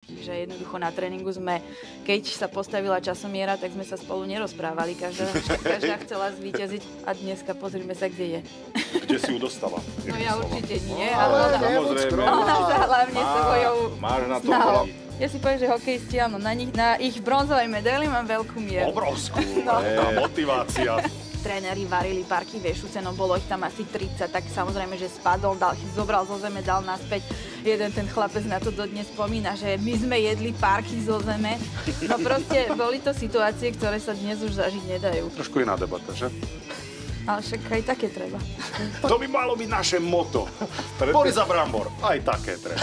Že jednoducho na tréningu sme, keď sa postavila časomiera, tak sme sa spolu nerozprávali. Každá chcela zvíťaziť a dneska pozrime sa, kde je. Kde si ju dostala? No ja určite nie, ale samozrejme. Ona sa hlavne svojou máš na to snahou. Ja si poviem, že hokejisti, áno, na ich bronzovej medaili mám veľkú mieru. Obrovskú, tá motivácia. Tréneri varili parky Vešuce, no bolo ich tam asi 30, tak samozrejme, že spadol, zobral zo zeme, dal naspäť. Jeden ten chlapec na to dodnes spomína, že my sme jedli parky zo zeme. No proste boli to situácie, ktoré sa dnes už zažiť nedajú. Trošku iná debata, že? Ale však aj také treba. To by malo byť naše moto. Boris a Brambor, aj také treba.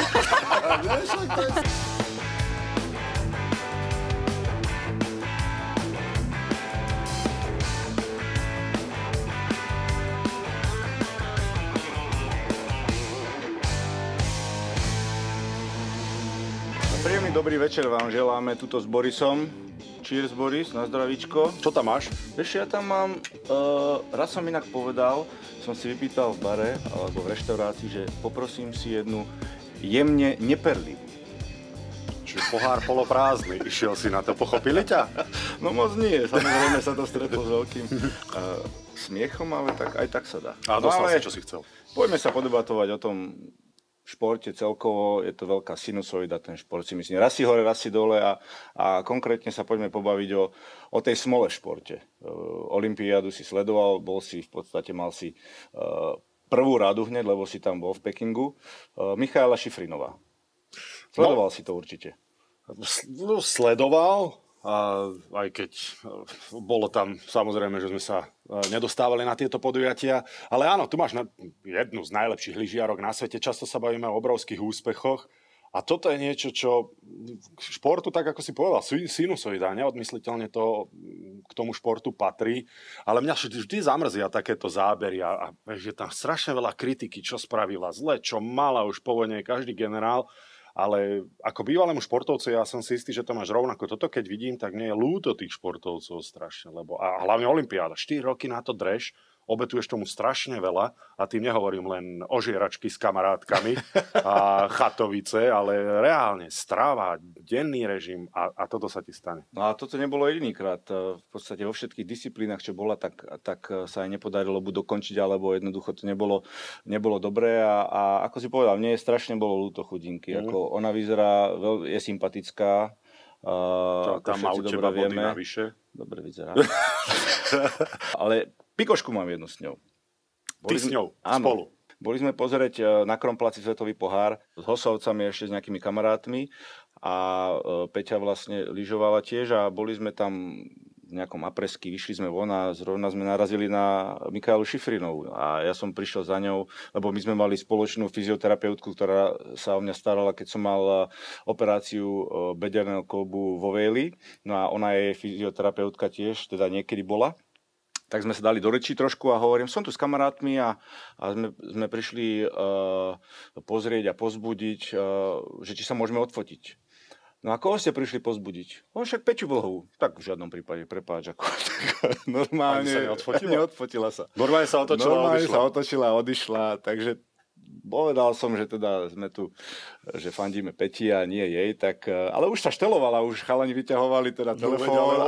Príjemný dobrý večer vám želáme tuto s Borisom. Cheers, Boris, na zdravíčko. Čo tam máš? Vieš, ja tam mám, raz som inak povedal, som si vypýtal v bare alebo v reštaurácii, že poprosím si jednu jemne neperlivú. Čiže pohár poloprázdny, išiel si na to, pochopili ťa? No moc nie, samozrejme sa to stretlo s veľkým smiechom, ale tak, aj tak sa dá. A dostal si, čo si chcel. Poďme sa podebatovať o tom športe celkovo, je to veľká sinusoida, ten šport si myslím. Raz si hore, raz si dole a konkrétne sa poďme pobaviť o tej smole v športe. Olympiádu si sledoval, mal si prvú radu hneď, lebo si tam bol v Pekingu. Michaela Šifrinová. Sledoval si to určite. No, sledoval. A aj keď bolo tam, samozrejme, že sme sa nedostávali na tieto podujatia. Ale áno, tu máš jednu z najlepších lyžiarok na svete. Často sa bavíme o obrovských úspechoch. A toto je niečo, čo k športu, tak ako si povedal, sinusoida, neodmysliteľne to k tomu športu patrí. Ale mňa vždy zamrzia takéto zábery a je tam strašne veľa kritiky, čo spravila zle, čo mala už po vojne každý generál. Ale ako bývalému športovcu, ja som si istý, že to máš rovnako. Toto keď vidím, tak mne je ľúto tých športovcov strašne. A hlavne olympiáda. 4 roky na to dreš, obetuješ tomu strašne veľa. A tým nehovorím len o žieračky s kamarátkami a chatovice, ale reálne strava, denný režim a toto sa ti stane. No a toto nebolo jedinýkrát. V podstate vo všetkých disciplínach, čo bola, tak sa aj nepodarilo buď dokončiť, alebo jednoducho to nebolo dobré. A ako si povedal, mne strašne bolo ľúto chudinky. Ako ona vyzerá, je sympatická. Tam má u teba body navyše. Dobre vyzerá. Ale pikošku mám jednu s ňou. Ty s ňou? Áno, spolu? Boli sme pozrieť na Kronpláci svetový pohár s Hosovcami ešte s nejakými kamarátmi a Peťa vlastne lyžovala tiež a boli sme tam v nejakom apresky, vyšli sme von a zrovna sme narazili na Michaelu Šifrinovú a ja som prišiel za ňou, lebo my sme mali spoločnú fyzioterapeutku, ktorá sa o mňa starala, keď som mal operáciu bederného kĺbu vo Véli, no a ona je fyzioterapeutka tiež, teda niekedy bola. Tak sme sa dali do rečí trošku a hovorím, som tu s kamarátmi a sme prišli pozrieť a pozbudiť, že či sa môžeme odfotiť. No a koho ste prišli pozbudiť? On však Peťu Vlhovú. Tak v žiadnom prípade, prepáč. Normálne sa neodfotila sa. Normálne sa otočila a odišla. Takže povedal som, že teda sme tu, že fandíme Peti a nie jej, tak, ale už sa štelovala, už chalani vyťahovali teda telefón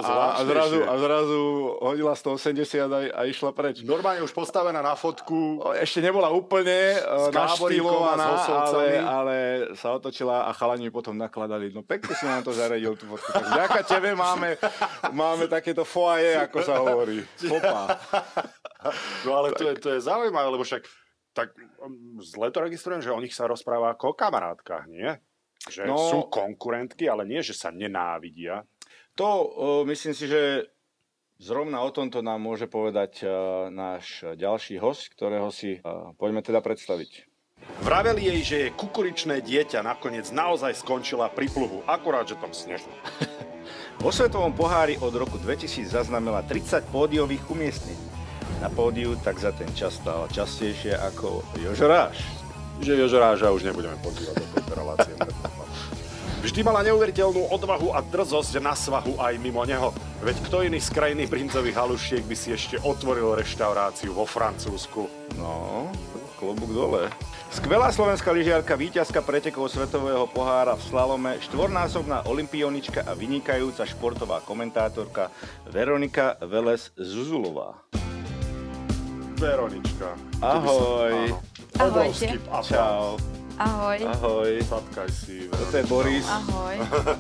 a zrazu hodila 180 a išla preč. Normálne už postavená na fotku. Ešte nebola úplne naštýlovaná, ale sa otočila a chalani potom nakladali. No pekne si nám to zaradil tú fotku. Tak vďaka tebe máme takéto foaje, ako sa hovorí. Fopa. No ale to je zaujímavé, lebo však tak zle to registrujem, že o nich sa rozpráva ako o kamarátkach, nie? Že sú konkurentky, ale nie, že sa nenávidia. To myslím si, že zrovna o tomto nám môže povedať náš ďalší hosť, ktorého si poďme teda predstaviť. Vraveli jej, že je kukuričné dieťa nakoniec naozaj skončila pri pluhu, akurát, že tam snežilo. Vo svetovom pohári od roku 2000 zaznamenala 30 pódiových umiestnení. Na pódiu tak za ten čas stala častejšie ako Jožo Ráš. Že Jožo Ráža už nebudeme podívať do tejto relácie. Vždy mala neuveriteľnú odvahu a drzosť na svahu aj mimo neho. Veď kto iný z krajiny princových halušiek by si ešte otvoril reštauráciu vo Francúzsku? No, Klobúk dole. Skvelá slovenská lyžiarka, víťazka pretekov svetového pohára v slalome, štvornásobná olympionička a vynikajúca športová komentátorka Veronika Velez-Zuzulová. Veronička. Ahoj. Ahojte. Čau. Ahoj. Ahoj. Sadkaj si. Toto je Boris. Ahoj.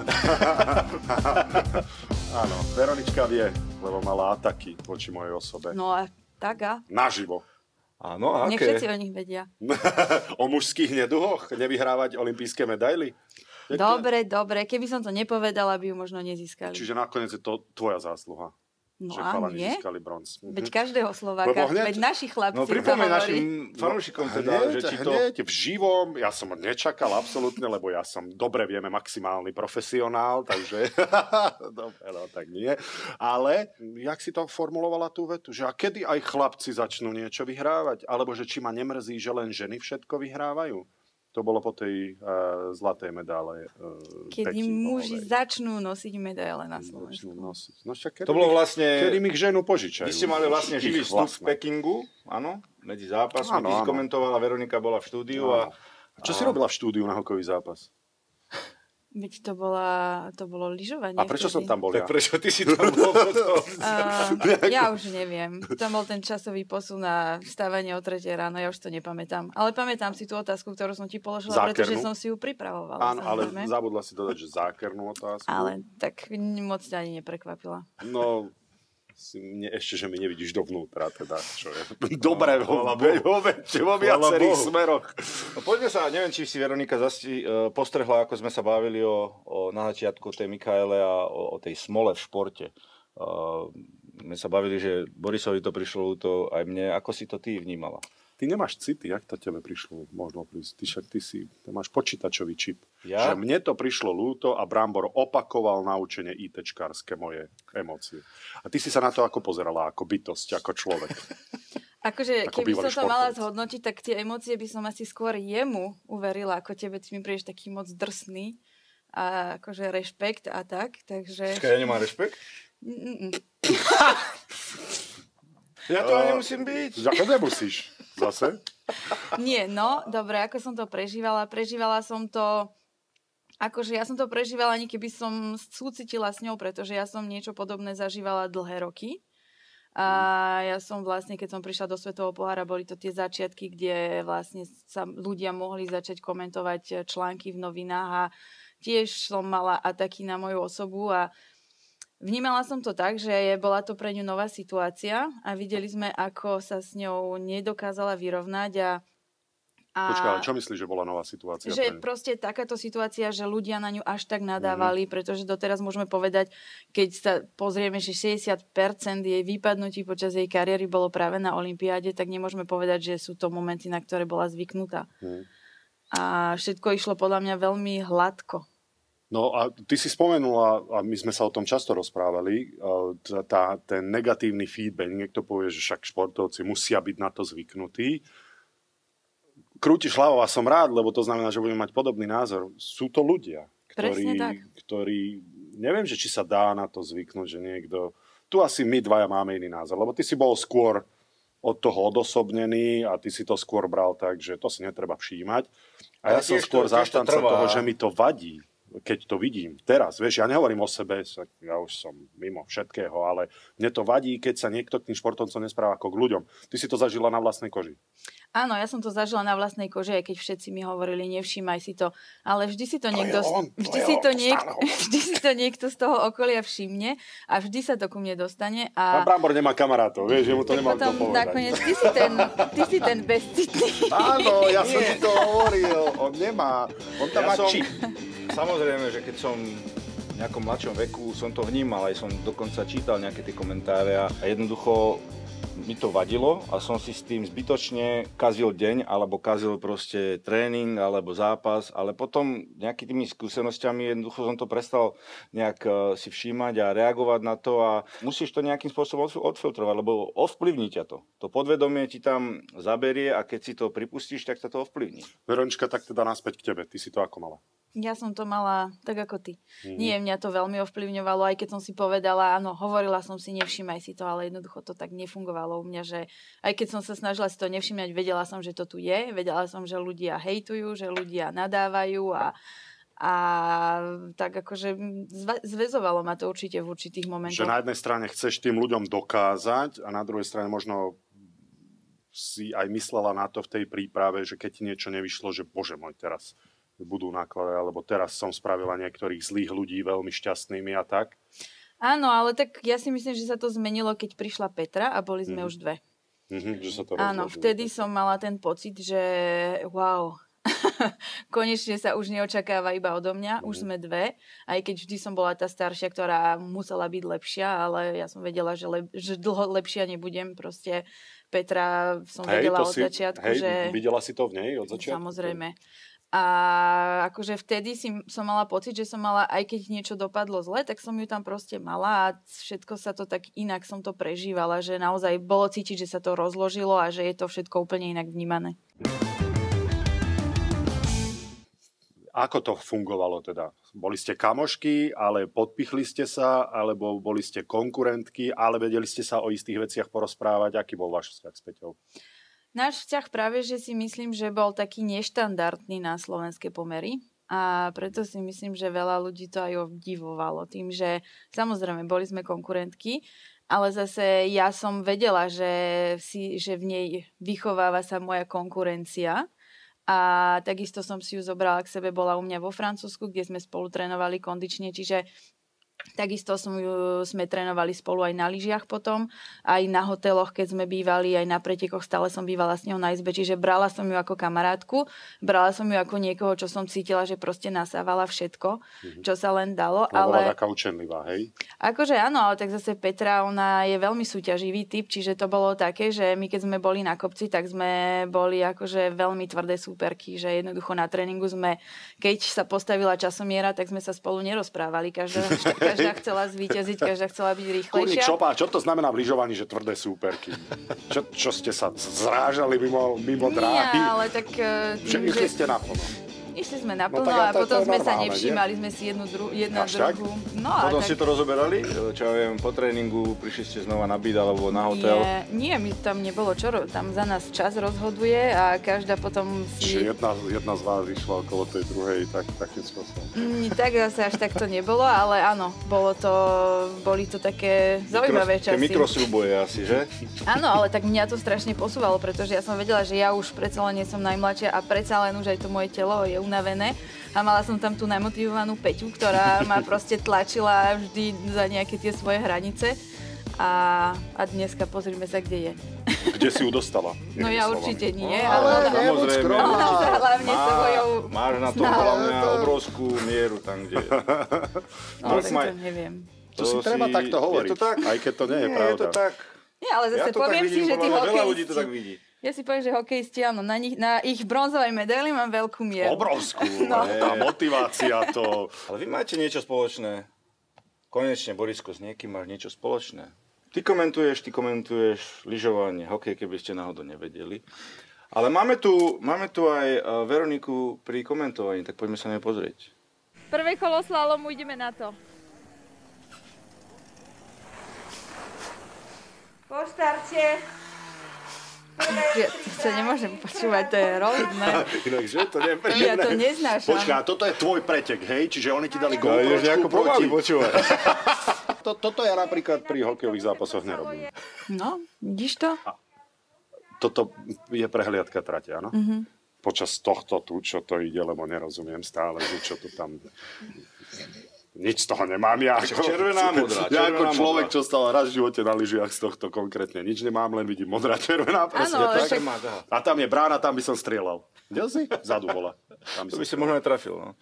Áno, Veronička vie, lebo mala ataky voči mojej osobe. No a tak a? Naživo. Áno, aké? Nech všetci o nich vedia. O mužských neduhoch? Nevyhrávať olympijské medaily? Dobre. Keby som to nepovedala, by ju možno nezískali. Čiže nakoniec je to tvoja zásluha. No že a chalani nie? získali bronz. Veď každého Slováka, veď naši chlapci No to pripomeň hovorí. našim fanúšikom teda, že či to... Hneď v živom, ja som nečakal absolútne, lebo ja som, dobre vieme, maximálny profesionál, takže dobre, no tak nie. Ale, jak si to formulovala tú vetu, že a kedy aj chlapci začnú niečo vyhrávať? Alebo že či ma nemrzí, že len ženy všetko vyhrávajú? To bolo po tej zlatej medále. Kedy muži začnú nosiť medaile na Slovensku. No, To bolo vlastne... Kedy mi ich ženu požičajú. Vy ste mali vlastne živý vstup v Pekingu, áno, medzi zápasmi. Ty si komentovala, Veronika bola v štúdiu a... Čo si robila v štúdiu na hokejový zápas? Veď to bolo lyžovanie. A prečo som tam bol ja? Tak prečo ty si tam bol potom? Ja už neviem. Tam bol ten časový posun na vstávanie o 3 ráno, ja už to nepamätám. Ale pamätám si tú otázku, ktorú som ti položila, pretože som si ju pripravovala. Áno, ale zabudla si dodať, že zákernú otázku. Ale tak moc ťa ani neprekvapila. No, ešte, že mi nevidíš dovnútra, teda, čo je dobre vo viacerých smeroch. No, poďme sa, neviem, či si Veronika postrehla, ako sme sa bavili na začiatku tej Michaele a o tej smole v športe. My sa bavili, že Borisovi to prišlo ľúto, aj mne. Ako si to ty vnímala? Ty nemáš city, jak to tebe prišlo možno prísť? Ty máš počítačový čip. Ja? Že mne to prišlo ľúto a Brambor opakoval naučenie ITčkárske moje emócie. A ty si sa na to ako pozerala, ako bytosť, ako človek. Akože, ako keby som to športovec. mala zhodnotiť, tak tie emócie by som asi skôr jemu uverila, ako tebe. Ty mi prídeš taký moc drsný a akože rešpekt a tak, takže... Počkaj, ja nemám rešpekt? Ja to ani nemusím byť. Ako nemusíš zase? Nie, no, dobre, ako som to prežívala? Prežívala som to, akože ja som to prežívala, ani keby som súcitila s ňou, pretože ja som niečo podobné zažívala dlhé roky. A ja som vlastne, keď som prišla do Svetového pohára, boli to tie začiatky, kde vlastne sa ľudia mohli začať komentovať články v novinách a tiež som mala ataky na moju osobu a vnímala som to tak, že bola to pre ňu nová situácia a videli sme, ako sa s ňou nedokázala vyrovnať Počkaj, ale čo myslíš, že bola nová situácia? Že proste takáto situácia, že ľudia na ňu až tak nadávali, pretože doteraz môžeme povedať, keď sa pozrieme, že 60% jej výpadnutí počas jej kariéry bolo práve na olympiáde, tak nemôžeme povedať, že sú to momenty, na ktoré bola zvyknutá. A všetko išlo podľa mňa veľmi hladko. No a ty si spomenula, a my sme sa o tom často rozprávali, ten negatívny feedback, niekto povie, že však športovci musia byť na to zvyknutí. Krútiš hlavou a som rád, lebo to znamená, že budeme mať podobný názor. Sú to ľudia, ktorí neviem, že či sa dá na to zvyknúť, že niekto... Tu asi my dvaja máme iný názor, lebo ty si bol skôr od toho odosobnený a ty si to skôr bral tak, že to si netreba všímať. A ja som skôr zástanca toho, že mi to vadí, keď to vidím teraz. Vieš, ja nehovorím o sebe, ja už som mimo všetkého, ale mne to vadí, keď sa niekto k tým športovcom nespráva ako k ľuďom. Ty si to zažila na vlastnej koži. Áno, ja som to zažila na vlastnej koži, aj keď všetci mi hovorili, nevšímaj si to. Ale vždy si to niekto z toho okolia všimne a vždy sa to ku mne dostane. A Brambor nemá kamarátov, vieš, že mu to nemá kto povedať. Nakoniec ty si ten bezcitný. Áno, ja som ti to hovoril. On nemá. On tam má čip. Samozrejme, že keď som v nejakom mladšom veku, som to vnímal, aj som dokonca čítal nejaké tie komentáre a jednoducho mi to vadilo a som si s tým zbytočne kazil deň, alebo kazil proste tréning, alebo zápas, ale potom nejakými skúsenosťami jednoducho som to prestal nejak si všímať a reagovať na to a musíš to nejakým spôsobom odfiltrovať, lebo ovplyvní ťa to. To podvedomie ti tam zaberie a keď si to pripustíš, tak sa to ovplyvní. Veronička, tak teda naspäť k tebe. Ty si to ako mala? Ja som to mala tak ako ty. Nie, mňa to veľmi ovplyvňovalo, aj keď som si povedala, áno, hovorila som si, nevšímaj si to, ale jednoducho to tak nefungovalo. fungovalo u mňa, že aj keď som sa snažila si to nevšimnať, vedela som, že to tu je, vedela som, že ľudia hejtujú, že ľudia nadávajú a tak akože zväzovalo ma to určite v určitých momentoch. Že na jednej strane chceš tým ľuďom dokázať a na druhej strane možno si aj myslela na to v tej príprave, že keď ti niečo nevyšlo, že bože môj, teraz budú náklady, alebo teraz som spravila niektorých zlých ľudí veľmi šťastnými a tak. Áno, ale tak ja si myslím, že sa to zmenilo, keď prišla Petra a boli sme už dve. Že sa to áno, vtedy som mala ten pocit, že wow, konečne sa už neočakáva iba odo mňa, už sme dve, aj keď vždy som bola tá staršia, ktorá musela byť lepšia, ale ja som vedela, že dlho lepšia nebudem, proste Petra som vedela od začiatku, že... Videla si to v nej od začiatku? Samozrejme. A akože vtedy som mala pocit, že som mala, aj keď niečo dopadlo zle, tak som ju tam proste mala a všetko sa to tak inak som to prežívala, že naozaj bolo cítiť, že sa to rozložilo a že je to všetko úplne inak vnímané. Ako to fungovalo teda? Boli ste kamošky, ale podpichli ste sa, alebo boli ste konkurentky, ale vedeli ste sa o istých veciach porozprávať? Aký bol váš vzťah s Peťou? Náš vzťah práve, že si myslím, že bol taký neštandardný na slovenské pomery a preto si myslím, že veľa ľudí to aj obdivovalo tým, že samozrejme boli sme konkurentky, ale zase ja som vedela, že v nej vychováva sa moja konkurencia a takisto som si ju zobrala k sebe, bola u mňa vo Francúzsku, kde sme spolu trénovali kondične, čiže takisto sme trénovali spolu aj na lyžiach potom, aj na hoteloch, keď sme bývali, aj na pretekoch, stále som bývala s ňou na izbe, čiže brala som ju ako kamarátku, brala som ju ako niekoho, čo som cítila, že proste nasávala všetko, čo sa len dalo. Ale bola taká učenlivá, hej? Akože áno, ale tak zase Petra, ona je veľmi súťaživý typ, čiže to bolo také, že my keď sme boli na kopci, tak sme boli akože veľmi tvrdé súperky, že jednoducho na tréningu keď sa postavila časomiera, tak sme sa spolu nerozprávali, každá chcela zvíťaziť, každá chcela byť rýchlejšia. Kurník šopa, čo to znamená v lyžovaní, že tvrdé súperky? Čo ste sa zrážali mimo dráhy? Nie, ale tak... Išli ste naplno. Išli sme naplno a potom sme sa nevšímali, sme si jedna druhú. No, potom ste to rozoberali? Čo ja viem, po tréningu prišli ste znova na byt alebo na hotel? Nie, my tam nebolo čo, tam za nás čas rozhoduje a každá potom si... Čiže jedna z vás išla okolo tej druhej takým spôsobom. Tak zase až tak to nebolo, ale áno, boli to také zaujímavé časy. Mikrosúboje asi, že? Áno, ale tak mňa to strašne posúvalo, pretože ja som vedela, že ja už predsa len nie som najmladšia a predsa len už aj to moje telo je unavené a mala som tam tú namotivovanú Peťu, ktorá ma proste tlačila vždy za nejaké tie svoje hranice a dneska pozrime sa, kde je. Kde si ju dostala? No ja určite nie, ale samozrejme. Hlavne svojou máš na to hlavne obrovskú mieru tam, kde je. No si to neviem. To si treba takto hovoriť, aj keď to nie je pravda. Je to tak. Nie, ale zase poviem si, že tí veľa ľudí to tak vidí. Ja si poviem, že hokejisti, áno, na ich bronzovej medaili mám veľkú mieru. Obrovskú, tá motivácia to... Ale vy máte niečo spoločné. Konečne, Borisko, s niekým máš niečo spoločné. Ty komentuješ lyžovanie, hokej, keby ste náhodou nevedeli. Ale máme tu aj Veroniku pri komentovaní, tak poďme sa na nej pozrieť. Prvé kolo slalomu, ideme na to. Po štarte. Ja to nemôžem počúvať, to je rolidné. Inakže to nie je príjemné. Ja to neznášam. Počká, toto je tvoj pretek, hej? Čiže oni ti dali GoPročku proti... Toto ja napríklad pri hokejových zápasoch nerobím. No, vidíš to? Toto je prehliadka trate, áno? Počas tohto tu, čo to ide, lebo nerozumiem stále, že čo to tam... Nič z toho nemám ja. Červená, modrá. Ja ako človek, čo stal raz v živote na lyžiach z tohto konkrétne. Nič nemám, len vidím modrá, červená. Áno, tak. A tam je brána, tam by som strieľal. Kde si? Zadu bola. Tam to by si možno aj trafil, no.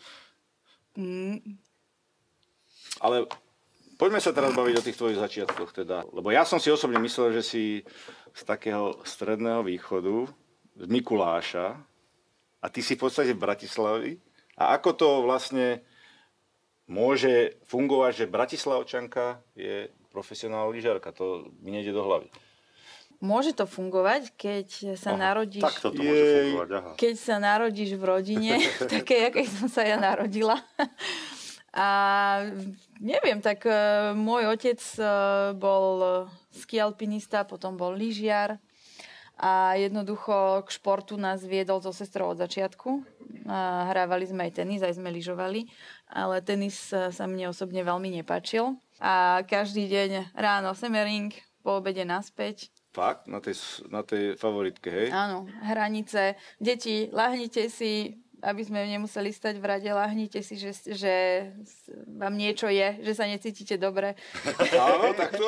Ale poďme sa teraz baviť o tých tvojich začiatkoch teda. Lebo ja som si osobne myslel, že si z takého stredného východu, z Mikuláša, a ty si v podstate v Bratislavi. A ako to vlastne môže fungovať, že Bratislavčanka je profesionálna lyžiarka? To mi nejde do hlavy. Môže to fungovať, keď sa narodíš... Tak toto môže fungovať, aha. Keď sa narodíš v rodine, takej, akej som sa ja narodila. A neviem, tak môj otec bol skialpinista, potom bol lyžiar a jednoducho k športu nás viedol so sestrou od začiatku. Hrávali sme aj tenis, aj sme lyžovali, ale tenis sa mne osobne veľmi nepáčil. A každý deň ráno semering, po obede naspäť. Fakt? Na tej favoritke, hej? Áno, hranice. Deti, lahnite si, aby sme nemuseli stať v rade, lahnite si, že vám niečo je, že sa necítite dobre. Áno, takto?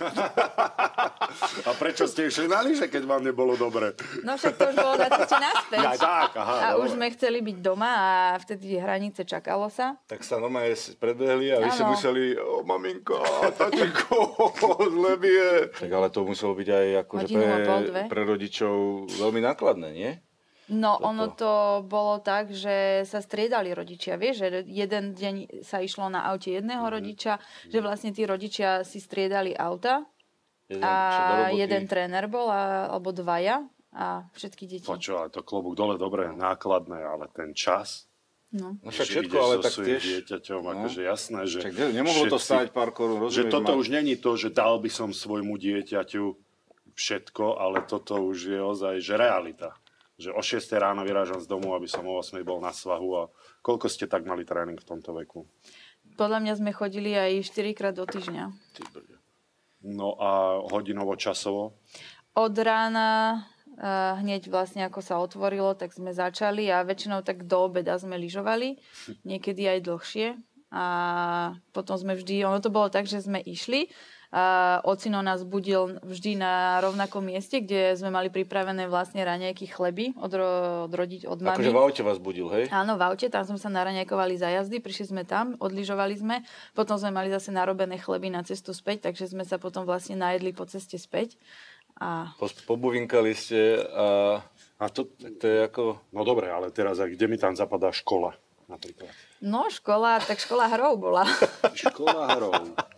A prečo ste išli na lyže, keď vám nebolo dobre? No však to už bolo na ceste naspäť. Ja, tak, aha, a dobre. už sme chceli byť doma a vtedy hranice čakalo sa. Tak sa normálne predbehli a vy ste Áno. museli, maminka, tatečko, zle mi je. Tak ale to muselo byť aj akože Hodinu a pol, dve. pre rodičov veľmi nákladné, nie? No, Toto. ono to bolo tak, že sa striedali rodičia. Vieš, že jeden deň sa išlo na aute jedného rodiča, že vlastne tí rodičia si striedali auta a jeden tréner bol, alebo dvaja a všetky deti. Počo, ale to klobúk dole, dobre, nákladné, ale ten čas, No. No však že všetko, ideš ale so tak svojím tiež... dieťaťom, akože jasné, že Však nemohlo to stáť pár korún, že rozumieš? toto už není to, že dal by som svojmu dieťaťu všetko, ale toto už je ozaj, že realita. Že o 6 ráno vyrážam z domu, aby som o 8 bol na svahu a koľko ste tak mali tréning v tomto veku? Podľa mňa sme chodili aj 4-krát do týždňa. No a hodinovo, časovo? Od rána hneď vlastne ako sa otvorilo, tak sme začali a väčšinou tak do obeda sme lyžovali, niekedy aj dlhšie. A potom sme vždy, ono to bolo tak, že sme išli a ocino nás budil vždy na rovnakom mieste, kde sme mali pripravené vlastne raňajky, chleby od mami. Akože v aute vás budil, hej? Áno, v aute, tam sme sa naraňajkovali za jazdy, prišli sme tam, odlyžovali sme, potom sme mali zase narobené chleby na cestu späť, takže sme sa potom vlastne najedli po ceste späť. A Pobuvinkali ste a to je ako... No dobre, ale teraz, kde mi tam zapadá škola napríklad? no, škola hrov bola. Škola hrov.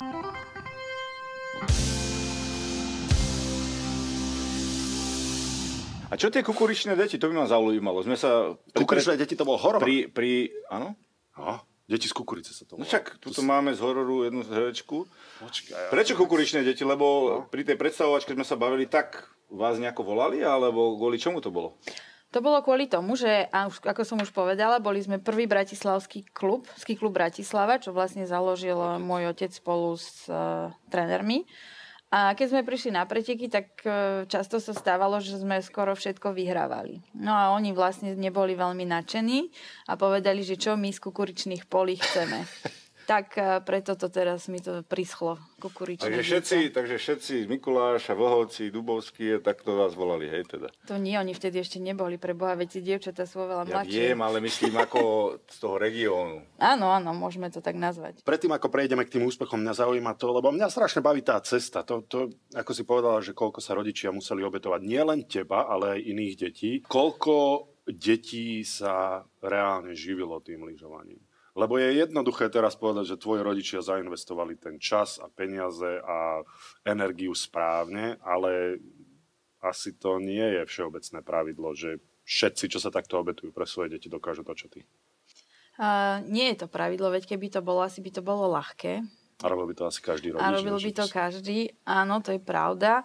A čo tie kukuričné deti? To by ma zaujímalo. Sme sa... Kukuričné deti to bol horor. Áno? No, deti z kukurice sa to No volá. však, tuto máme z hororu jednu herečku. Počkaj, Prečo kukuričné deti? Lebo pri tej predstavovačke sme sa bavili, tak vás nejako volali, alebo kvôli čomu to bolo? To bolo kvôli tomu, že, ako som už povedala, boli sme prvý bratislavský klub, ski klub Bratislava, čo vlastne založil môj otec spolu s trénermi. A keď sme prišli na preteky, tak často sa stávalo, že sme skoro všetko vyhrávali. No a oni vlastne neboli veľmi nadšení a povedali, že čo my z kukuričných polí chceme. Tak preto to teraz mi to prischlo, kukuričné dieťa. Takže všetci, Mikuláš a Vlhovci, Dubovský, tak to vás volali, hej teda? To nie, oni vtedy ešte neboli, preboha, veď si dievčatá sú oveľa Ja mladšie. viem, ale myslím ako z toho regiónu. Áno, môžeme to tak nazvať. Predtým, ako prejdeme k tým úspechom, mňa zaujíma to, lebo mňa strašne baví tá cesta. To, ako si povedala, že koľko sa rodičia museli obetovať. Nie len teba, ale aj iných detí. Koľko detí sa reálne živilo tým lyžovaním? Lebo je jednoduché teraz povedať, že tvoji rodičia zainvestovali ten čas a peniaze a energiu správne, ale asi to nie je všeobecné pravidlo, že všetci, čo sa takto obetujú pre svoje deti, dokážu to, čo ty. Nie je to pravidlo, veď keby to bolo, asi by to bolo ľahké. A robil by to asi každý rodič. A robil by to každý, áno, to je pravda.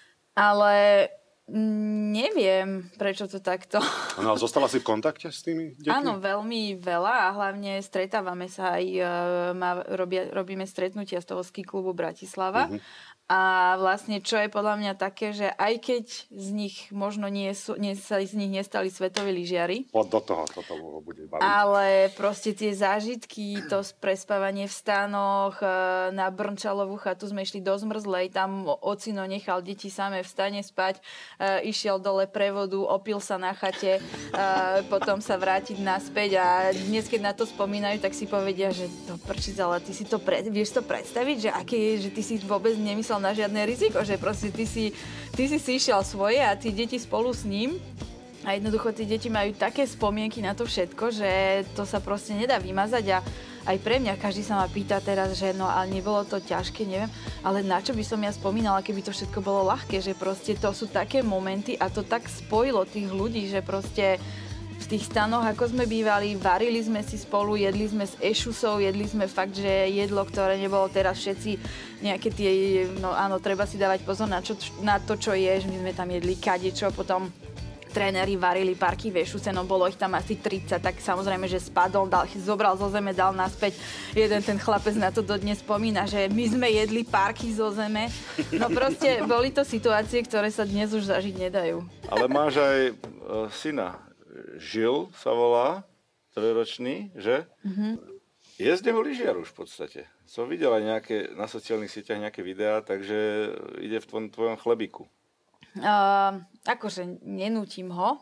Ale neviem, prečo to takto. No, ale zostala si v kontakte s tými deťmi? Áno, veľmi veľa a hlavne stretávame sa aj, robíme stretnutia z toho ski klubu Bratislava. A vlastne, čo je podľa mňa také, že aj keď z nich možno sa z nich nestali svetoví lyžiari, Do toho toto bude baviť. ale proste tie zážitky, to prespávanie v stanoch, na Brnčalovú chatu sme išli do Zmrzlej, tam ocino nechal deti samé v stane spať, išiel dole prevodu, opil sa na chate, potom sa vrátiť naspäť a dnes, keď na to spomínajú, tak si povedia, že to prčic, ale ty si to vieš to predstaviť, že aké je, že ty si vôbec nemyslel na žiadne riziko, že proste ty si išiel svoje a tí deti spolu s ním. A jednoducho tí deti majú také spomienky na to všetko, že to sa proste nedá vymazať a aj pre mňa, každý sa ma pýta teraz, že no ale nebolo to ťažké, neviem, ale na čo by som ja spomínala, keby to všetko bolo ľahké, že proste to sú také momenty a to tak spojilo tých ľudí, že proste v tých stanoch, ako sme bývali, varili sme si spolu, jedli sme s ešusou, jedli sme fakt, že jedlo, ktoré nebolo teraz všetci nejaké tie, no áno, treba si dávať pozor na to, čo ješ, my sme tam jedli kadečo, potom tréneri varili parky vešuce, no bolo ich tam asi 30, tak samozrejme, že spadol, zobral zo zeme, dal naspäť. Jeden ten chlapec na to dodnes spomína, že my sme jedli parky zo zeme. No proste boli to situácie, ktoré sa dnes už zažiť nedajú. Ale máš aj syna. Žil sa volá, 3-ročný, že? Je z neho lyžiar už v podstate. Som videl aj na sociálnych sieťach nejaké videá, takže ide v tvojom chlebiku. Akože nenútim ho,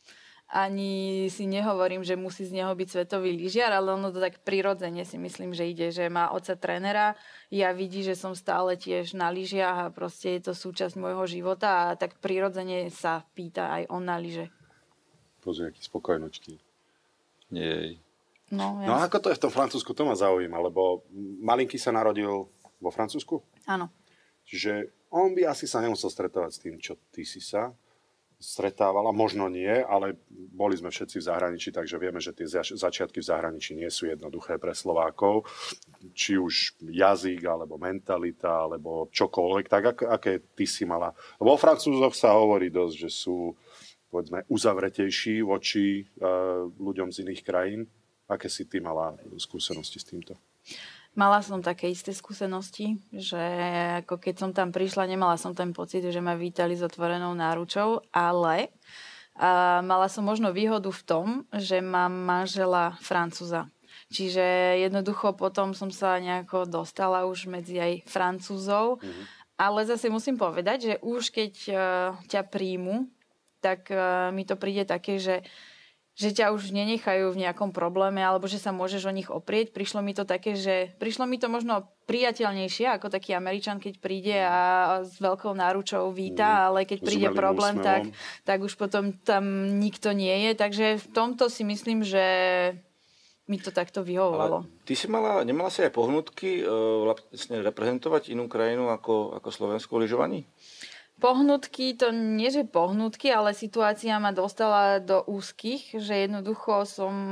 ani si nehovorím, že musí z neho byť svetový lyžiar, ale ono to tak prirodzene si myslím, že ide, že má otca trénera, ja vidí, že som stále tiež na lyžiach a proste je to súčasť môjho života a tak prirodzene sa pýta aj on na lyže. Pozri, aký spokojnočky. Jej. No ako to je v tom Francúzsku, to ma zaujíma, lebo malinký sa narodil vo Francúzsku? Áno. Čiže on by asi sa nemusel stretávať s tým, čo ty si sa stretávala. Možno nie, ale boli sme všetci v zahraničí, takže vieme, že tie začiatky v zahraničí nie sú jednoduché pre Slovákov. Či už jazyk, alebo mentalita, alebo čokoľvek. Tak aké ty si mala? Vo Francúzoch sa hovorí dosť, že sú, povedzme, uzavretejší voči ľuďom z iných krajín. Aké si ty mala skúsenosti s týmto? Mala som také isté skúsenosti, že ako keď som tam prišla, nemala som ten pocit, že ma vítali s otvorenou náručou, ale mala som možno výhodu v tom, že mám manžela Francúza. Čiže jednoducho potom som sa nejako dostala už medzi aj Francúzov, ale zase musím povedať, že už keď ťa príjmu, tak mi to príde také, že ťa už nenechajú v nejakom probléme alebo že sa môžeš o nich oprieť. Prišlo mi to možno priateľnejšie ako taký Američan, keď príde a s veľkou náručou víta, ale keď príde problém, tak už potom tam nikto nie je. Takže v tomto si myslím, že mi to takto vyhovovalo. Ale ty nemala si aj pohnutky vlastne reprezentovať inú krajinu ako Slovensko v lyžovaní? Pohnutky, to nie že pohnutky, ale situácia ma dostala do úzkých, že jednoducho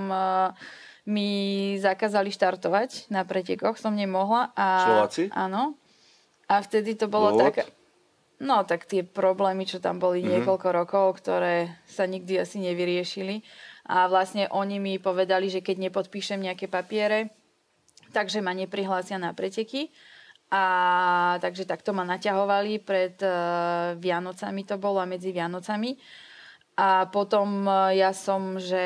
mi zakázali štartovať na pretekoch, som nemohla. Slováci? Áno. A vtedy to bolo tak... No, tak tie problémy, čo tam boli niekoľko rokov, ktoré sa nikdy asi nevyriešili. A vlastne oni mi povedali, že keď nepodpíšem nejaké papiere, takže ma neprihlásia na preteky. A takže takto ma naťahovali pred Vianocami, to bolo a medzi Vianocami. A potom ja som, že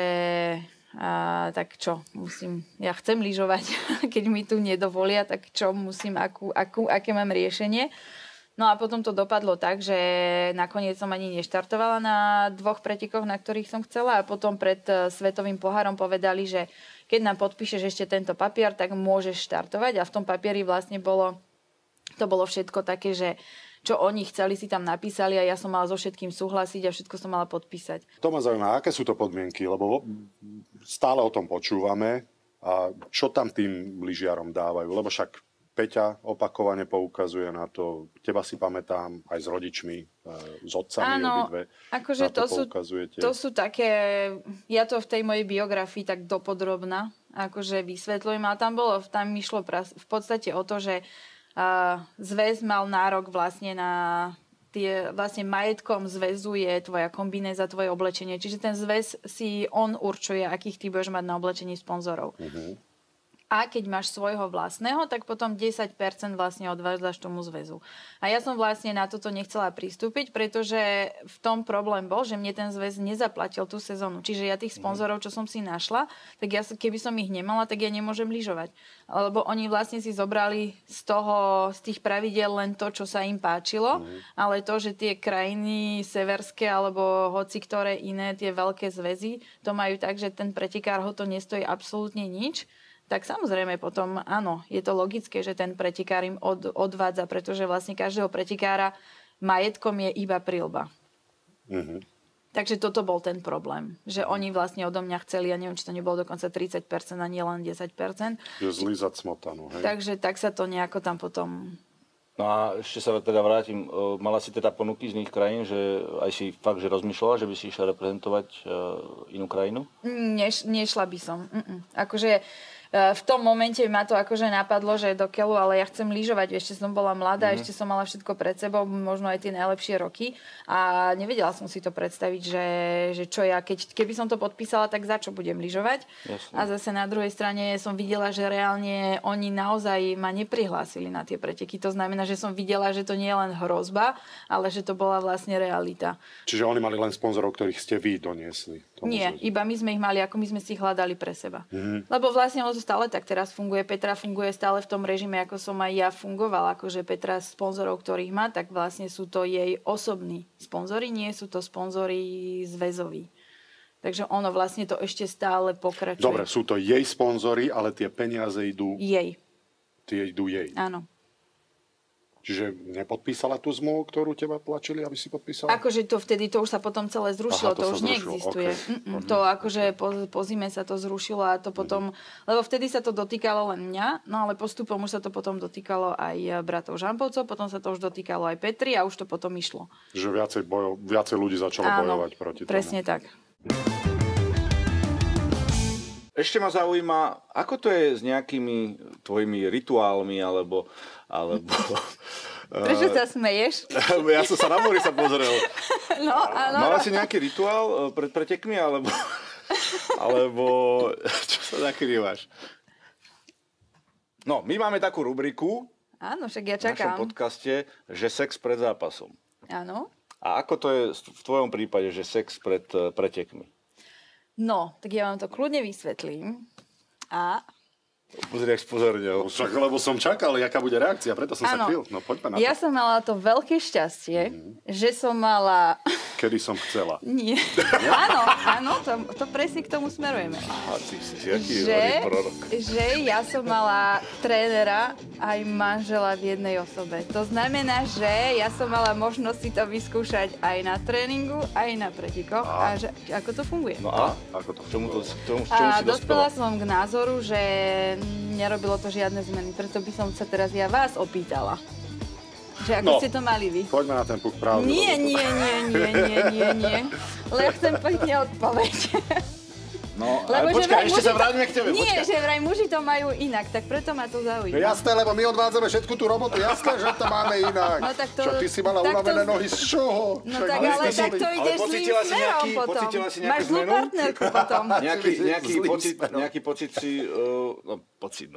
tak čo, ja chcem lyžovať, keď mi tu nedovolia, tak čo musím, aké mám riešenie. No a potom to dopadlo tak, že nakoniec som ani neštartovala na 2 pretekoch, na ktorých som chcela a potom pred Svetovým pohárom povedali, že keď nám podpíšeš ešte tento papier, tak môžeš štartovať a v tom papieri vlastne to bolo všetko také, že čo oni chceli, si tam napísali a ja som mala so všetkým súhlasiť a všetko som mala podpísať. To ma zaujíma, aké sú to podmienky, lebo stále o tom počúvame a čo tam tým lyžiarom dávajú, lebo však Peťa opakovane poukazuje na to, teba si pamätám aj s rodičmi, s otcami obidve. Akože to sú také, ja to v tej mojej biografii tak dopodrobna akože vysvetľujem, ale tam išlo v podstate o to, že zväz mal nárok vlastne na vlastne majetkom zväzu je tvoja kombinéza, tvoje oblečenie. Čiže ten zväz si on určuje, akých ty budeš mať na oblečení sponzorov. A keď máš svojho vlastného, tak potom 10% vlastne odvádzaš tomu zväzu. A ja som vlastne na toto nechcela pristúpiť, pretože v tom problém bol, že mne ten zväz nezaplatil tú sezónu. Čiže ja tých sponzorov, čo som si našla, tak ja keby som ich nemala, tak ja nemôžem lyžovať. Lebo oni vlastne si zobrali z tých pravidiel len to, čo sa im páčilo, ale to, že tie krajiny severské alebo hoci ktoré iné, tie veľké zväzy, to majú tak, že ten pretekár ho to nestojí absolútne nič. Tak samozrejme potom, áno, je to logické, že ten pretekár im odvádza, pretože vlastne každého pretekára majetkom je iba prilba. Takže toto bol ten problém, že oni vlastne odo mňa chceli, ja neviem, či to nebolo dokonca 30% a nie len 10%. Je zlízať smotanu, hej? Takže tak sa to nejako tam potom No a ešte sa teda vrátim. Mala si teda ponuky z iných krajín, že aj si fakt, že rozmýšľala, že by si išla reprezentovať inú krajinu? Nešla by som. Akože v tom momente ma to akože napadlo, že do keľu, ale ja chcem lyžovať. Ešte som bola mladá, ešte som mala všetko pred sebou, možno aj tie najlepšie roky. A nevedela som si to predstaviť, že čo ja, keby som to podpísala, tak za čo budem lyžovať. Jasne. A zase na druhej strane som videla, že reálne oni naozaj ma neprihlásili na tie preteky. To znamená, že som videla, že to nie je len hrozba, ale že to bola vlastne realita. Čiže oni mali len sponzorov, ktorých ste vy doniesli? Nie, iba my sme ich mali, ako my sme si ich hľadali pre seba. Lebo vlastne ono to stále tak teraz funguje. Petra funguje stále v tom režime, ako som aj ja fungovala. Akože Petra sponzorov, ktorých má, tak vlastne sú to jej osobní sponzori, nie sú to sponzori zväzoví. Takže ono vlastne to ešte stále pokračuje. Dobre, sú to jej sponzori, ale tie peniaze idú... Jej. Tie idú jej. Áno. Čiže nepodpísala tú zmluvu, ktorú teba tlačili, aby si podpísala? Akože to vtedy, to už sa potom celé zrušilo, Aha, to to už sa zrušilo, neexistuje. okay. To akože po zime sa to zrušilo a to potom, lebo vtedy sa to dotýkalo len mňa, no ale postupom už sa to potom dotýkalo aj bratov Žampovcov, potom sa to už dotýkalo aj Petri a už to potom išlo. Že viacej ľudí začalo bojovať proti tomu. Presne tak. Ešte ma zaujíma, ako to je s nejakými tvojimi rituálmi, alebo Prečo sa smeješ? ja som sa na Borisa pozrel. No, áno. Mala si nejaký rituál pred pretekmi, alebo čo sa zakrývaš? No, my máme takú rubriku Áno, však ja v našom čakám. podcaste, že sex pred zápasom. Áno. A ako to je v tvojom prípade, že sex pred pretekmi? No, tak ja vám to kľudne vysvetlím. A Pozri, jak spozornil. Však, lebo som čakal, jaká bude reakcia, preto som sa áno, kryl. No poďme na to. ja som mala to veľké šťastie, že som mala... Kedy som chcela. Nie. Áno, to presne k tomu smerujeme. Aha, ty si jaký prorok. Že ja som mala trénera aj manžela v jednej osobe. To znamená, že ja som mala možnosť si to vyskúšať aj na tréningu, aj na pretekoch. A že, ako to funguje. No a? Ako to Čomu A si dospela? dospela som k názoru, že nerobilo to žiadne zmeny. Preto by som sa teraz ja vás opýtala. Že ako ste to mali vy? Poďme na ten puk pravdy. Nie. Ale ja chcem pekne odpoveď. No, Lebo ale že počkaj, vraj ešte muži sa vráťme k tebe. Nie, počkaj. že vraj muži to majú inak, tak preto ma to No zaujíma. jasné, lebo my odvádzame všetku tú robotu. Jasné, že to máme inak. No tak to- Čo, ty si mala tak to- unavené nohy z čoho? No Však tak ale ale ty tak si- to ideš zlým pocítila si smerom nejaký- potom. pocítila si nejakú Máš zlú zmenu? partnerku potom. Nejaký pocit si... no.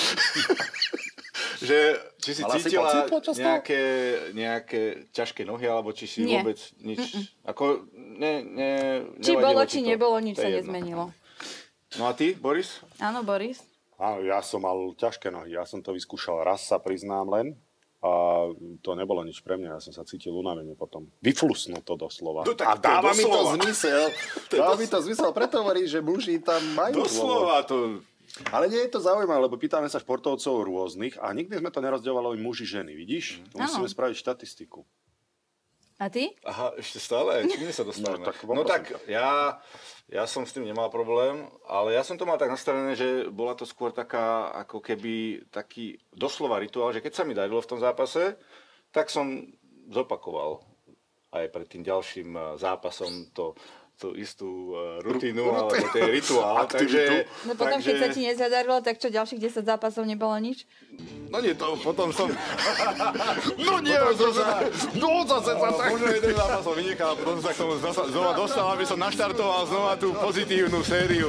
Že či si Mala si cítila pocit počas toho? nejaké ťažké nohy, alebo či si Nie. vôbec nič... Ako, Či nevadilo bolo, ti či to? nebolo, nič To je sa jedno. nezmenilo. No a ty, Boris? Áno, Boris? Áno, ja som mal ťažké nohy. Ja som to vyskúšal raz, sa priznám len. A to nebolo nič pre mňa. Ja som sa cítil unavene potom. Vyflusnul to doslova. No tak A to je dáva mi to doslova. zmysel. Dáva mi to zmysel. Preto hovorí, že muži tam majú dôvod. Doslova to... Ale nie je to zaujímavé, lebo pýtame sa športovcov rôznych a nikdy sme to nerozdeľovali muži, ženy. Vidíš? To musíme Áno. spraviť štatistiku. A ty? Aha, ešte stále? Či sa dostávame? No, tak ja som s tým nemal problém, ale ja som to mal tak nastavené, že bola to skôr taká, ako keby taký doslova rituál, že keď sa mi darilo v tom zápase, tak som zopakoval aj pred tým ďalším zápasom tú istú rutínu, alebo to je rituál. Aktivitu. No potom, keď sa ti nezadarilo, tak čo, ďalších 10 zápasov nebolo nič? No nie, to potom som... No nie, zase sa tak... Možno jeden zápas som vynechal, a potom sa k tomu znova dostal, aby som naštartoval znova tú pozitívnu sériu.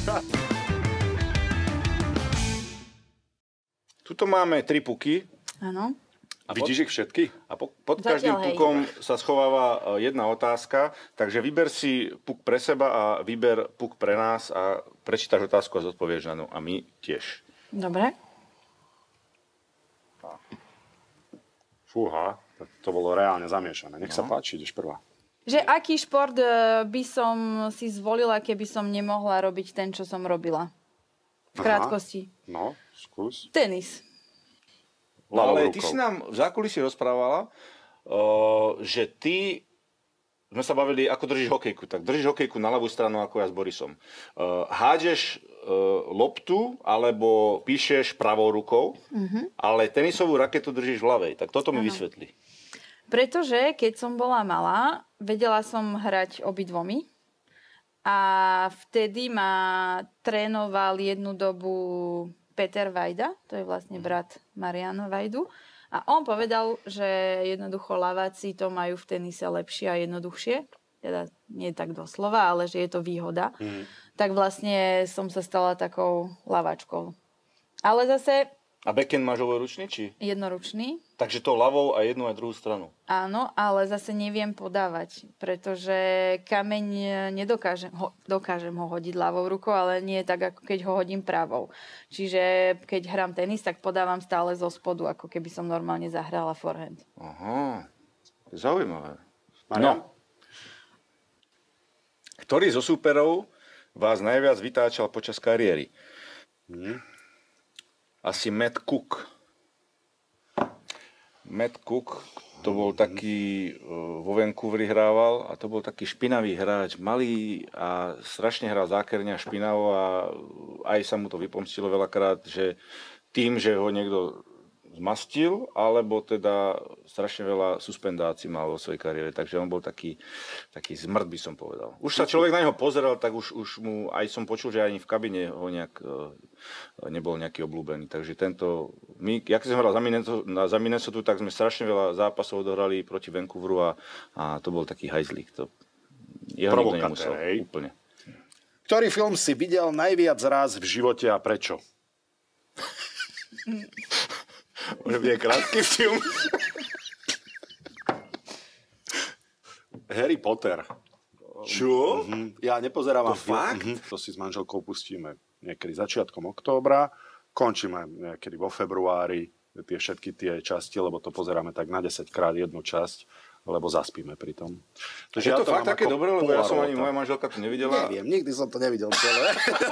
Tuto máme 3 puky. Áno. Vidíš ich všetky? A pod každým Zatiaľ, hej. pukom sa schováva jedna otázka, takže vyber si puk pre seba a vyber puk pre nás a prečítaš otázku a zodpovieš na ňu. A my tiež. Dobre. Fúha, to bolo reálne zamiešané. Nech sa páči, ideš prvá. Že aký šport by som si zvolila, keby som nemohla robiť ten, čo som robila? V krátkosti. No, skús. Tenis. No, ale Ľavou ty rukou. si nám v zákulisí rozprávala, že ty, sme sa bavili, ako držíš hokejku, tak držíš hokejku na ľavú stranu ako ja s Borisom. Hádžeš loptu alebo píšeš pravou rukou, ale tenisovú raketu držíš v ľavej. Tak toto mi vysvetli. Pretože keď som bola malá, vedela som hrať obidvomi a vtedy ma trénoval jednu dobu Peter Vajda, to je vlastne brat Mariana Vajdu. A on povedal, že jednoducho ľaváci to majú v tenise lepšie a jednoduchšie. Teda nie tak doslova, ale že je to výhoda. Tak vlastne som sa stala takou ľavačkou. Ale zase... A backhand máš ručný, či? Jednoručný. Takže to ľavou a jednu a druhú stranu. Áno, ale zase neviem podávať, pretože kameň dokážem ho hodiť ľavou rukou, ale nie tak, ako keď ho hodím pravou. Čiže keď hrám tenis, tak podávam stále zo spodu, ako keby som normálne zahrala forehand. Aha, zaujímavé. Marian? No. Ktorý zo súperov vás najviac vytáčal počas kariéry? Asi Matt Cook. Matt Cook, to bol taký, vo Vancouveri hrával a to bol taký špinavý hráč, malý a strašne hral zákerne a špinavo a aj sa mu to vypomstilo veľakrát, že tým, že ho niekto zmastil, alebo teda strašne veľa suspendácií mal vo svojej kariére, takže on bol taký zmrt, by som povedal. Už sa človek na neho pozeral, tak už mu, aj som počul, že ani v kabine ho nejak nebol nejaký obľúbený, takže tento, my, jak sme hrali za Minnesotu, tak sme strašne veľa zápasov odohrali proti Vancouveru a to bol taký hajzlík, to jeho nikto nemusel, úplne. Ktorý film si videl najviac raz v živote a prečo? Môže byť krátky film. Harry Potter. Čo? Ja nepozerám. To fakt? To si s manželkou pustíme niekedy začiatkom októbra. Končíme niekedy vo februári všetky tie časti, lebo to pozeráme tak na 10 krát jednu časť, lebo zaspíme pri tom. Je to fakt také dobré, lebo ja som ani moja manželka to nevidela. Neviem, nikdy som to nevidel celé.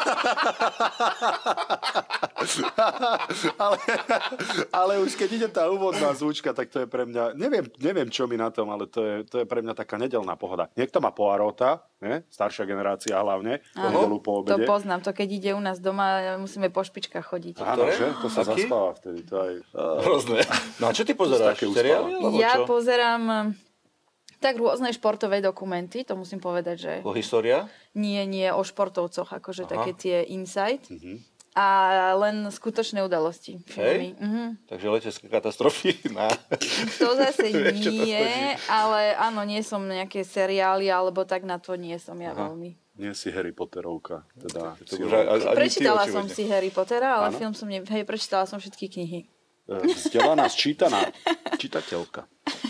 ale už keď ide tá úvodná zvučka, tak to je pre mňa, neviem čo mi na tom, ale to je pre mňa taká nedeľná pohoda. Niekto má Poirota, ne? Staršia generácia hlavne, po obede. To poznám, to keď ide u nás doma, musíme po špičkách chodiť. Áno, že? To sa zaspáva vtedy. To aj, hrozné. No a čo ty pozeráš? Seriály? Ja pozerám tak rôzne športové dokumenty, to musím povedať, že... O história? Nie, o športovcoch, akože také tie Insight. A len skutočné udalosti. Hej? Takže letecké katastrofy? To zase nie, ale áno, nie som nejaké seriály, alebo tak na to nie som ja veľmi. Nie si Harry Potterovka. Teda, prečítala som si Harry Pottera, ale film som prečítala som všetky knihy. Vzdelaná, sčítaná čitateľka.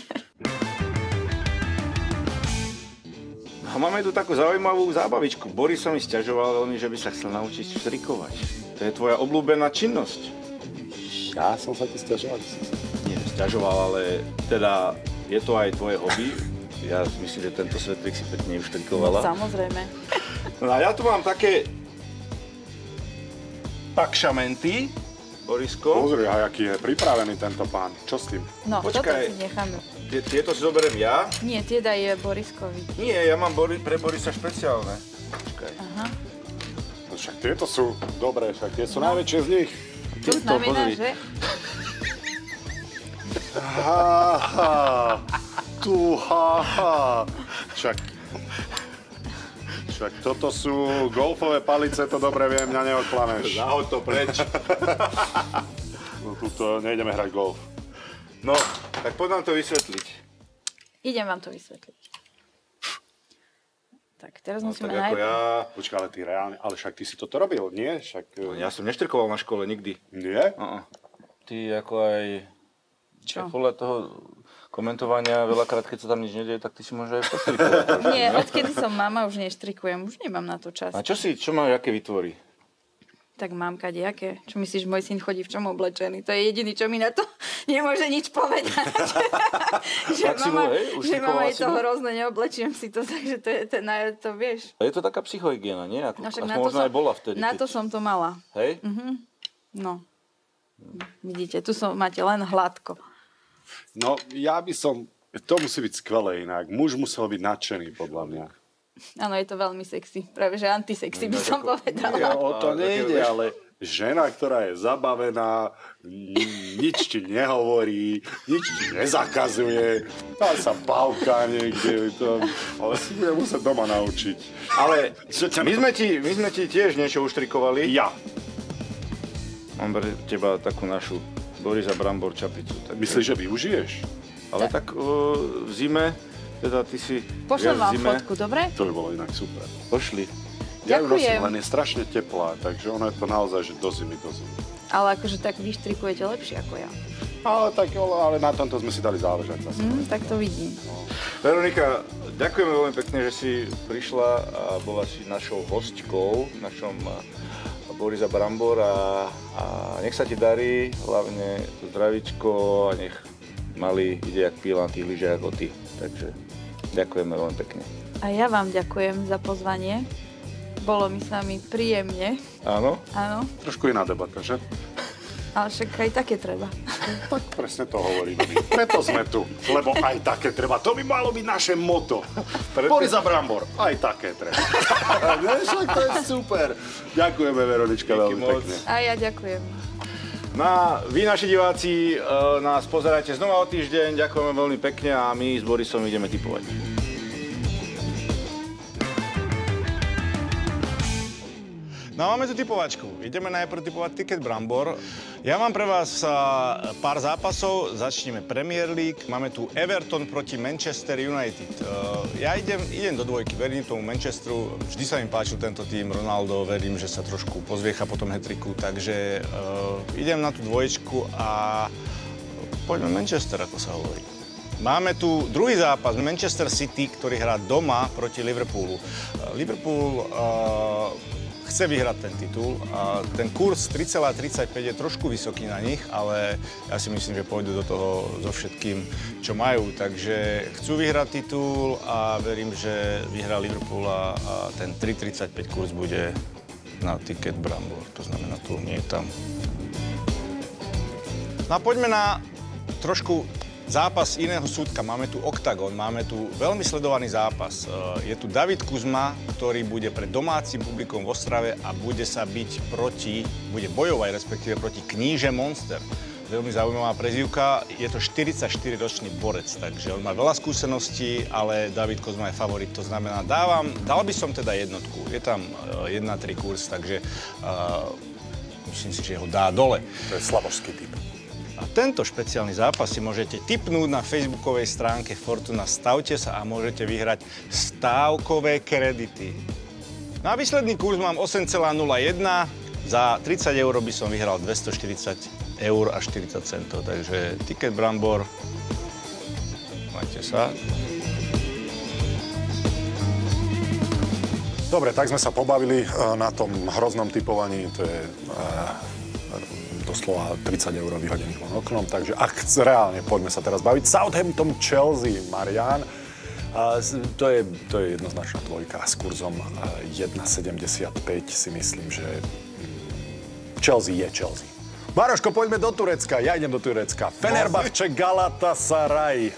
A máme tu takú zaujímavú zábavičku. Boris sa mi sťažoval veľmi, že by sa chcel naučiť štrikovať. To je tvoja obľúbená činnosť. Ja som sa ti sťažoval. Nie, sťažoval, ale teda je to aj tvoje hobby. Ja myslím, že tento svetlik si pekne uštrikovala. Samozrejme. No a ja tu mám také pakšamenty, Borisko. Pozri, a aký je pripravený tento pán. Čo s tým? No, počkaj, toto si necháme. Tieto si zoberiem ja. Nie, tie daj Boriskovi. Nie, ja mám pre Borisa špeciálne. Počkaj. Aha. No však tieto sú dobré, však tie sú najväčšie z nich. To znamená, že... Však toto sú golfové palice, to dobre viem, mňa neoklameš. Zahoď to preč. No tuto nejdeme hrať golf. No, tak poď nám to vysvetliť. Idem vám to vysvetliť. Tak, teraz musíme tak ako Počkaj, ale ty reálne, ale však ty si toto robil, nie? Však... No, ja som neštrikoval na škole nikdy. Nie? Ty ako aj... Čo? Podľa toho komentovania, veľakrát, keď sa tam nič nedieje, tak ty si môžeš aj postrikovať. Nie, odkedy som mama, už neštrikujem, už nemám na to čas. A čo máš, aké vytvorí? Tak mám kadejaké. Čo myslíš, môj syn chodí v čom oblečený? To je jediný, čo mi na to nemôže nič povedať. že mama je to hrozné, neoblečím si to, takže to vieš. A je to taká psychohygiena, nie? No, možno aj bola vtedy. Na to som to mala. Hej? No. Vidíte, tu máte len hladko. No, ja by som... To musí byť skvelé inak. Muž musel byť nadšený, podľa mňa. Áno, je to veľmi sexy. Práve, že antisexy by som povedala. Nie, o to nejde, ale žena, ktorá je zabavená, nič ti nehovorí, nič ti nezakazuje, tá sa bavká niekde, ale si budem musieť doma naučiť. Ale my sme ti tiež niečo uštrikovali. Ja. Mám pre teba takú našu Borisa Brambor čapicu. Myslíš, že využiješ? Ale tak v zime, teda ty si... Pošlem vám zime. fotku, dobre? To by bolo inak super. Pošli. Ja ju Ďakujem. nosím, len je strašne teplá, takže ono je to naozaj, že do zimy. Ale akože tak vyštrikujete lepšie ako ja. Ale na tomto sme si dali záležať zase. Tak to vidím. Veronika, ďakujeme veľmi pekne, že si prišla a bola si našou hostkou v našom Borisa Brambor a nech sa ti darí, hlavne to zdravíčko a nech malý ide jak píla na tých lyžiach ako ty. Takže ďakujeme veľmi pekne. A ja vám ďakujem za pozvanie. Bolo mi s vami príjemne. Áno? Áno. Trošku iná debata, že? Ale však aj také treba. Tak presne to hovoríme. Preto sme tu, lebo aj také treba. To by malo byť naše moto. Borisa Brambor, aj také treba. Však to je super. Ďakujeme, Veronička, veľmi pekne. A ja ďakujem. No a vy, naši diváci, nás pozerajte znova o týždeň. Ďakujeme veľmi pekne a my s Borisom ideme tipovať. No máme tu typovačku. Ideme najprv typovať Ticket Brambor. Ja mám pre vás pár zápasov. Začneme Premier League. Máme tu Everton proti Manchester United. Ja idem do dvojky. Verím tomu Manchesteru. Vždy sa mi páčil tento tým. Ronaldo, verím, že sa trošku pozviecha po tom hat-tricku. Takže idem na tú dvoječku a poďme Manchester, ako sa hovorí. Máme tu druhý zápas, Manchester City, ktorý hrá doma proti Liverpoolu. Liverpool chce vyhrať ten titul a ten kurz 3,35 je trošku vysoký na nich, ale ja si myslím, že pôjdu do toho so všetkým, čo majú. Takže chcú vyhrať titul a verím, že vyhrá Liverpool a ten 3,35 kurz bude na Ticket Brambor. To znamená tu, nie je tam. No a poďme na trošku zápas iného súdka. Máme tu Oktagon, máme tu veľmi sledovaný zápas. Je tu David Kuzma, ktorý bude pred domácim publikom v Ostrave a bude bude bojovať respektíve proti Kníže Monster. Veľmi zaujímavá prezývka. Je to 44-ročný borec, takže on má veľa skúseností, ale David Kuzma je favorit. To znamená, dal by som teda jednotku. Je tam 1-3 kurz, takže myslím si, že ho dá dole. To je slavožský typ. A tento špeciálny zápas si môžete tipnúť na facebookovej stránke Fortuna. Stavte sa a môžete vyhrať stávkové kredity. Na výsledný kurz mám 8,01. Za 30 eur by som vyhral 240 eur a 40 centov. Takže Ticket Brambor. Majte sa. Dobre, tak sme sa pobavili na tom hroznom tipovaní. To je doslova 30 eur vyhodených von oknom, takže reálne poďme sa teraz baviť. Southampton, Chelsea, Marian. To je jednoznačná dvojka s kurzom 1,75 si myslím, že Chelsea je Chelsea. Maroško, poďme do Turecka. Ja idem do Turecka. Fenerbahce, Galatasaray.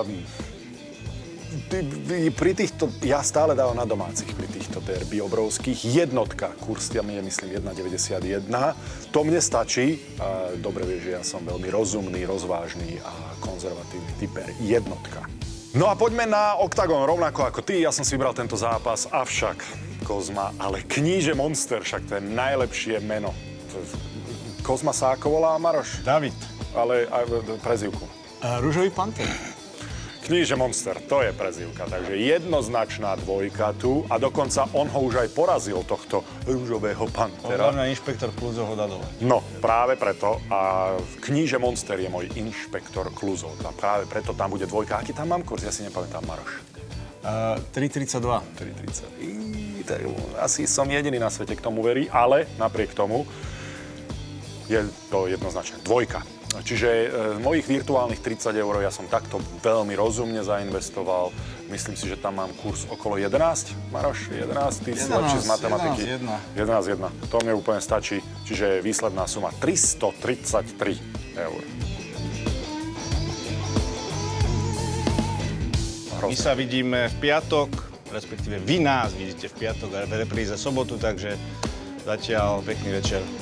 Pri týchto, ja stále dávam na domácich pri týchto derby obrovských. Jednotka, kurz tam je, myslím, 1,91. To mne stačí. Dobre vieš, že ja som veľmi rozumný, rozvážny a konzervatívny typer. Jednotka. No a poďme na Oktagon, rovnako ako ty. Ja som si vybral tento zápas, avšak Kozma, ale Kníže Monster, však to je najlepšie meno. Kozma sa ako volá, Maroš? David. Ale aj prezývku. Ružový panter. Kníže Monster, to je prezývka, takže jednoznačná dvojka tu a dokonca on ho už aj porazil, tohto rúžového pantera. Podľa mňa inšpektor Kluzov ho dá dole. No, práve preto a Kníže Monster je môj inšpektor Kluzov a práve preto tam bude dvojka. Aký tam mám kurz? Ja si nepamätám, Maroš. 3,32. 3,30. Tak asi som jediný na svete, k tomu verí, ale napriek tomu je to jednoznačne dvojka. Čiže z mojich virtuálnych 30 eur ja som takto veľmi rozumne zainvestoval. Myslím si, že tam mám kurz okolo 11. Maroš, 11? Ty si lepší z matematiky. 11,1. To mne úplne stačí. Čiže výsledná suma 333 eur. My sa vidíme v piatok respektíve vy nás vidíte v piatok a v repríze sobotu, takže zatiaľ pekný večer.